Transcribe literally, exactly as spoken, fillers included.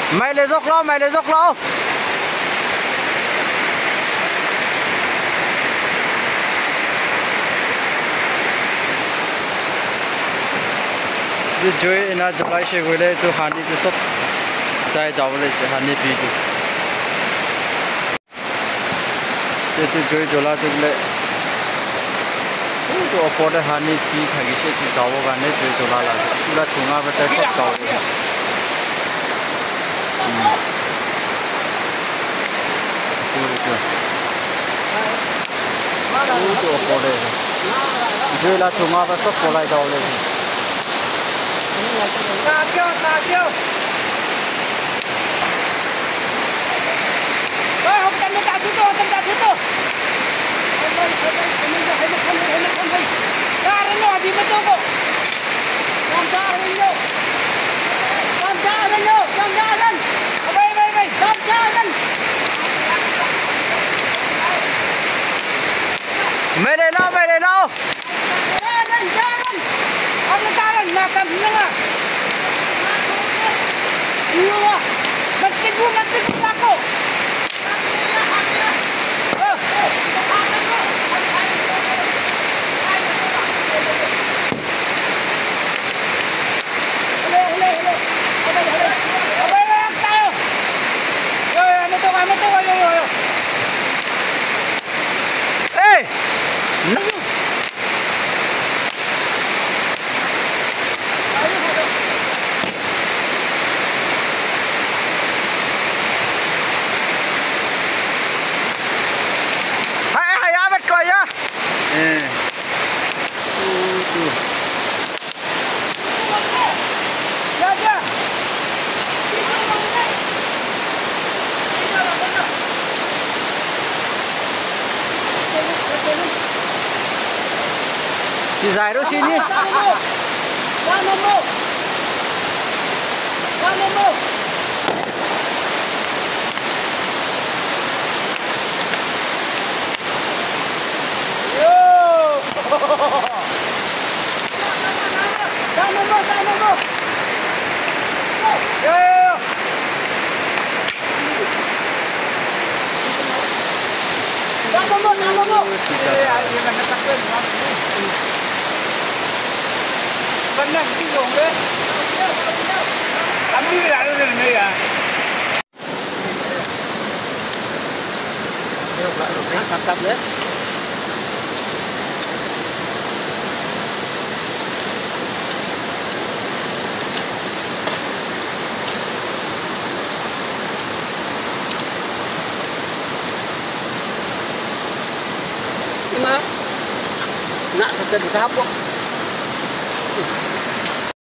Mày lấy dốc lo, mày lấy dốc lo. Đi chơi na July sẽ về đây cho honey cho shop chạy vào đây sẽ honey bee đi. Để cho chơi July thì lại तो ऊपर honey bee thगी से जाओ गाने chơi July ला पूरा ठुंगा बता सब जाओ तो ऊपर chơi là ठुंगा बता सब पोलाई जाओ ले Tà kêu, tà kêu. Ôi, không cần tà thứ tô, không tà thứ tô. Tà ra nó đi mất tô cô. Làm tà ra nó. Làm tà ra nó, làm tà ra. Bây, bây, bây, làm tà ra. Mày đây đâu, mày đây đâu. Tà ra, tà ra. Ông tà ra, mà cầm nó à. Iya, mesti gua mesti gua aku. Hello, hello, hello. Apa apa? Apa yang tahu? Yo, yo, ame tu, ame tu, yo, yo, yo. Hey. Si Zairo sini. Sana mo. Sana mo. Yo. Sana mo, sana mo. Yo, yo, yo. Sana mo, sana mo. Eh, ay, di mana takut. Benar sih dong, be. Kami tidak ada di sini ya. Ayo, Pak, ya, mantap ya. Ini mah, nak terjadi apa?